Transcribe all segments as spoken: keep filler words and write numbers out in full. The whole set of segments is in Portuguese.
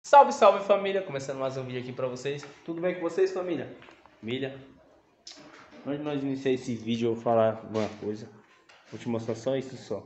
Salve, salve família, começando mais um vídeo aqui pra vocês. Tudo bem com vocês, família? Família, antes de nós iniciar esse vídeo eu vou falar uma coisa. Vou te mostrar só isso só.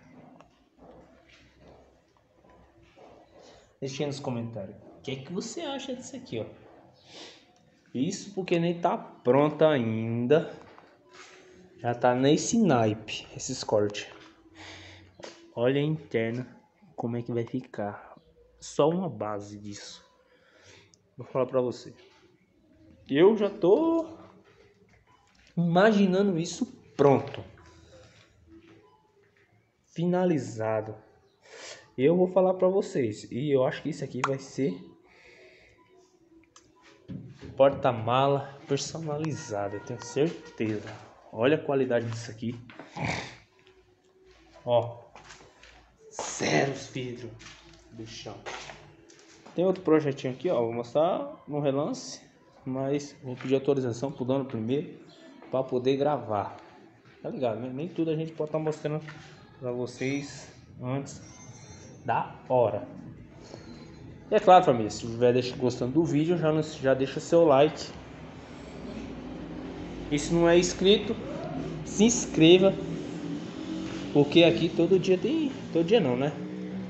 Deixa aí nos comentários o que é que você acha disso aqui, ó. Isso porque nem tá pronta ainda. Já tá nesse naipe, esses cortes. Olha a interna, como é que vai ficar. Só uma base disso. Vou falar pra você. Eu já tô imaginando isso pronto. Finalizado. Eu vou falar pra vocês. E eu acho que isso aqui vai ser porta-mala personalizado. Eu tenho certeza. Olha a qualidade disso aqui. Ó. Zero vidro do chão. Tem outro projetinho aqui, ó. Vou mostrar no relance. Mas vou pedir autorização pro dono primeiro para poder gravar. Tá ligado, né? Nem tudo a gente pode estar tá mostrando para vocês antes da hora. E é claro, família, se estiver gostando do vídeo, já, já deixa seu like. E se não é inscrito, se inscreva. Porque aqui todo dia tem... Todo dia não, né?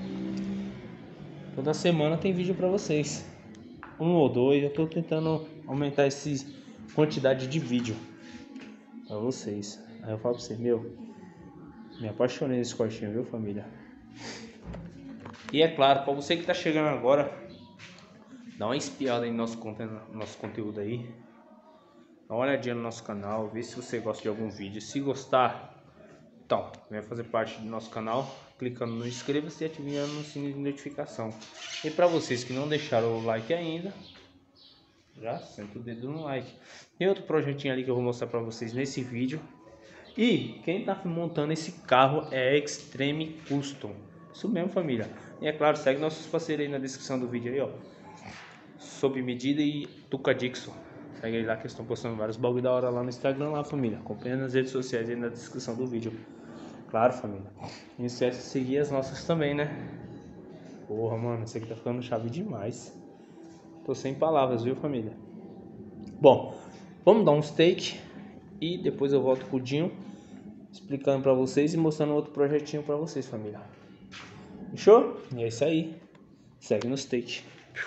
Toda semana tem vídeo pra vocês. Um ou dois. Eu tô tentando aumentar essa quantidade de vídeo pra vocês. Aí eu falo pra vocês, meu, me apaixonei nesse cortinho, viu, família? E é claro, pra você que tá chegando agora, dá uma espiada em nosso conteúdo, nosso conteúdo aí. Dá uma olhadinha no nosso canal, vê se você gosta de algum vídeo. Se gostar, então, venha fazer parte do nosso canal, clicando no inscreva-se e ativando o sininho de notificação. E para vocês que não deixaram o like ainda, já senta o dedo no like. Tem outro projetinho ali que eu vou mostrar para vocês nesse vídeo. E quem tá montando esse carro é Extreme Custom. Isso mesmo, família. E é claro, segue nossos parceiros aí na descrição do vídeo aí, ó. Sob Medida e Tuca Dixon. Segue aí lá que eles estão postando vários bagulho da hora lá no Instagram lá, família. Acompanha nas redes sociais aí na descrição do vídeo. Claro, família. Não esquece de seguir as nossas também, né? Porra, mano, isso aqui tá ficando chave demais. Tô sem palavras, viu, família? Bom, vamos dar um take e depois eu volto com o Dinho explicando pra vocês e mostrando outro projetinho pra vocês, família. Fechou? E é isso aí. Segue no take.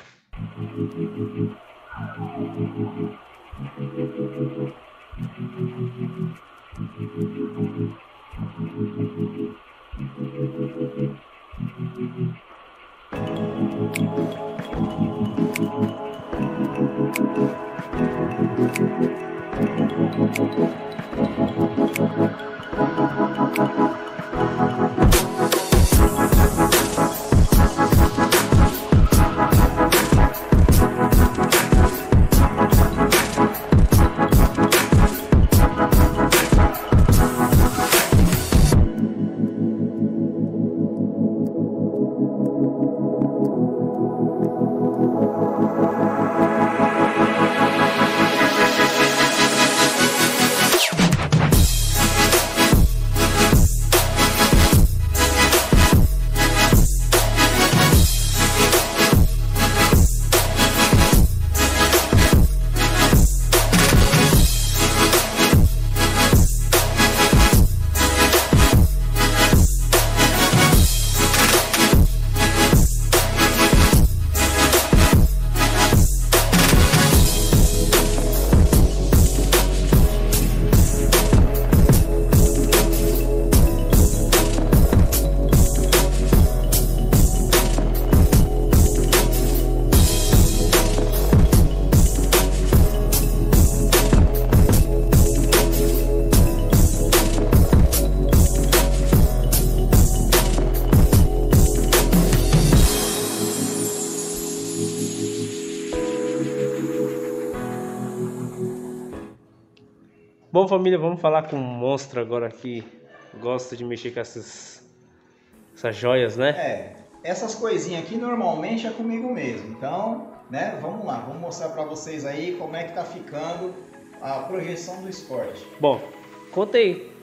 Bom, família, vamos falar com um monstro agora que gosta de mexer com essas, essas joias, né? É, essas coisinhas aqui normalmente é comigo mesmo. Então, né, vamos lá, vamos mostrar pra vocês aí como é que tá ficando a projeção do esporte. Bom, conta aí.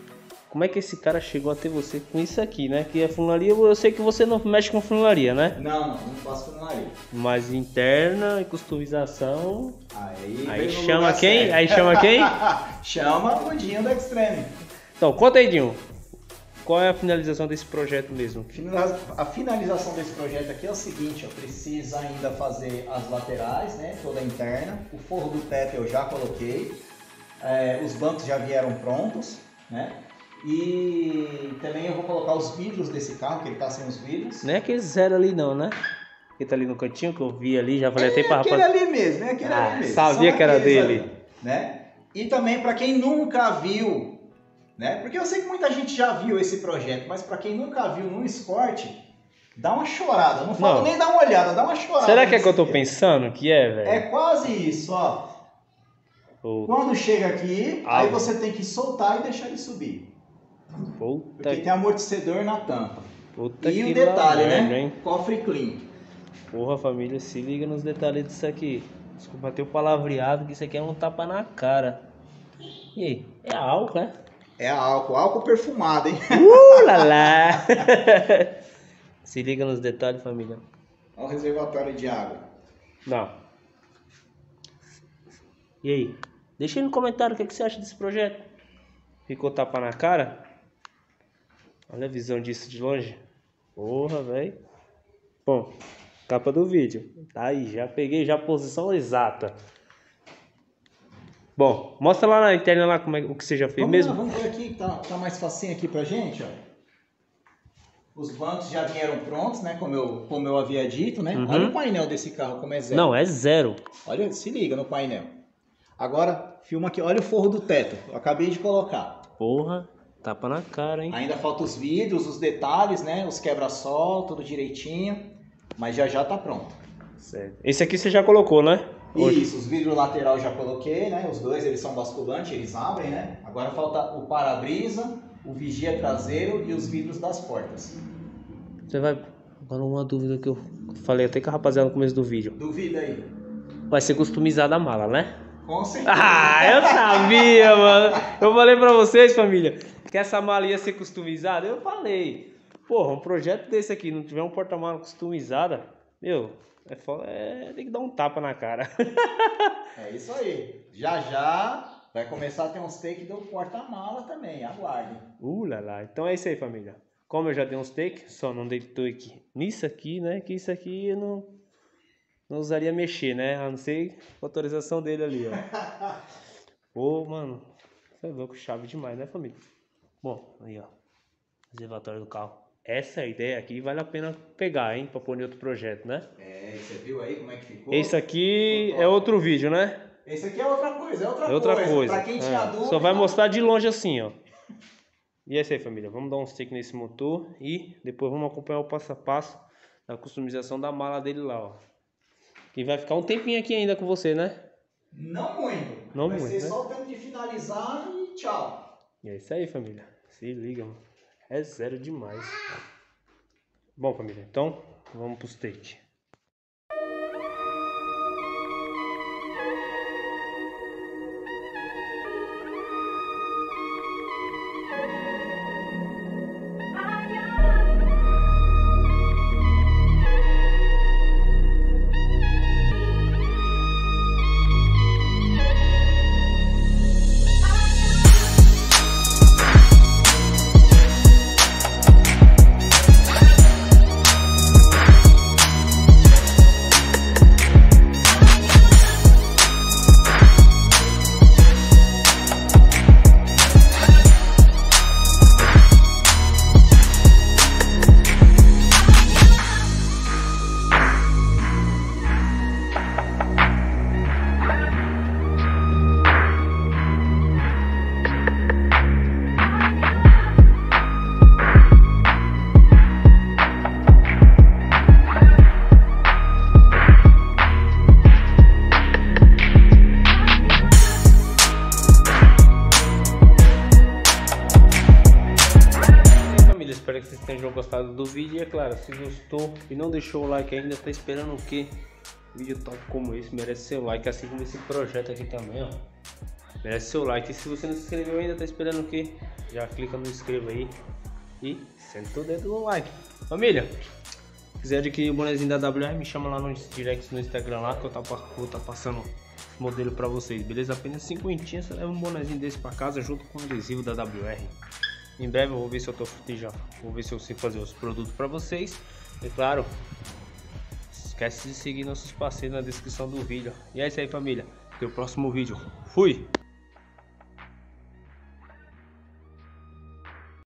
como é que esse cara chegou até você com isso aqui, né? Que é funilaria, eu sei que você não mexe com funilaria, né? Não, não, não faço funilaria. Mas interna e customização... Aí, aí chama quem? Certo. Aí chama quem? Chama o Dinho da Extreme. Então, conta aí, Dinho. Qual é a finalização desse projeto mesmo? A finalização desse projeto aqui é o seguinte, eu preciso ainda fazer as laterais, né, toda a interna. O forro do teto eu já coloquei. É, os bancos já vieram prontos, né? E também eu vou colocar os vidros desse carro, que ele tá sem os vidros. Não é aquele zero ali não, né? Que tá ali no cantinho, que eu vi ali, já falei é até pra rapaz. É rapaz... aquele ali mesmo, é aquele ah, ali mesmo. Sabia que era dele. Ali, né? E também para quem nunca viu, né? Porque eu sei que muita gente já viu esse projeto, mas para quem nunca viu no Escort, dá uma chorada. Não falo não. nem dar uma olhada, dá uma chorada. Será que é que eu tô aqui. pensando que é, velho? É quase isso, ó. Puta. Quando chega aqui, ah, aí você tem que soltar e deixar ele subir. Puta Porque que... tem amortecedor na tampa. Puta e que o detalhe, merda, né? Hein? Cofre clean. Porra, família, se liga nos detalhes disso aqui. Desculpa ter o palavreado, que isso aqui é um tapa na cara. E aí? É álcool, né? É álcool, álcool perfumado, hein? Uh, lá, lá. Se liga nos detalhes, família. Olha o reservatório de água. Não. E aí? Deixa aí no comentário o que, é que você acha desse projeto. Ficou tapa na cara? Olha a visão disso de longe. Porra, velho. Bom, capa do vídeo. Tá aí, já peguei já a posição exata. Bom, mostra lá na interna lá como é, o que você já fez vamos mesmo. Lá, vamos ver aqui, tá, tá mais facinho aqui pra gente, ó. Os bancos já vieram prontos, né? Como eu, como eu havia dito, né? Uhum. Olha o painel desse carro como é zero. Não, é zero. Olha, se liga no painel. Agora, filma aqui, olha o forro do teto. Eu acabei de colocar. Porra, tapa na cara, hein? Ainda falta os vidros, os detalhes, né? Os quebra-sol, tudo direitinho. Mas já já tá pronto. Certo. Esse aqui você já colocou, né? Hoje. Isso, os vidros lateral já coloquei, né? Os dois, eles são basculantes, eles abrem, né? Agora falta o para-brisa, o vigia traseiro e os vidros das portas. Você vai... Agora uma dúvida que eu falei até com a rapaziada no começo do vídeo. Duvida aí. Vai ser customizada a mala, né? Com certeza. Ah, eu sabia, mano. Eu falei pra vocês, família, que essa mala ia ser customizada. Eu falei. Porra, um projeto desse aqui, não tiver um porta-mala customizada, meu, é, foda, é tem que dar um tapa na cara. É isso aí. Já já vai começar a ter uns takes do porta-mala também, aguardem. Uh, lá, lá. Então é isso aí, família. Como eu já dei uns takes, só não dei take nisso aqui, né? Que isso aqui eu não, não usaria mexer, né? A não ser a autorização dele ali, ó. Pô, mano, você é louco, chave demais, né, família? Bom, aí, ó. Reservatório do carro. Essa ideia aqui vale a pena pegar, hein? Pra pôr em outro projeto, né? É, você viu aí como é que ficou? Esse aqui é outro vídeo, né? Esse aqui é outra coisa, é outra, é outra coisa. coisa. Pra quem tinha é. dúvida... Só vai mostrar de longe assim, ó. E é isso aí, família. Vamos dar um stick nesse motor e depois vamos acompanhar o passo a passo da customização da mala dele lá, ó. Que vai ficar um tempinho aqui ainda com você, né? Não muito. Não vai muito, ser né? só o tempo de finalizar e tchau. E é isso aí, família. Se liga, mano. É zero demais. Bom, família, então vamos pro take. Espero que vocês tenham gostado do vídeo. E é claro, se gostou e não deixou o like ainda, tá esperando o quê? Vídeo top como esse merece seu like, assim como esse projeto aqui também, ó. Merece seu like. E se você não se inscreveu ainda, tá esperando o quê? já clica no inscreva aí e senta o dedo no like. Família, se quiser adquirir o bonezinho da W R, me chama lá no direct no Instagram lá que eu tá, vou estar tá passando o modelo pra vocês, beleza? Apenas cinquentinha, você leva um bonezinho desse pra casa junto com o adesivo da W R. Em breve eu vou ver se eu tô já, vou ver se eu sei fazer os produtos pra vocês. E claro, esquece de seguir nossos parceiros na descrição do vídeo. E é isso aí, família, até o próximo vídeo. Fui!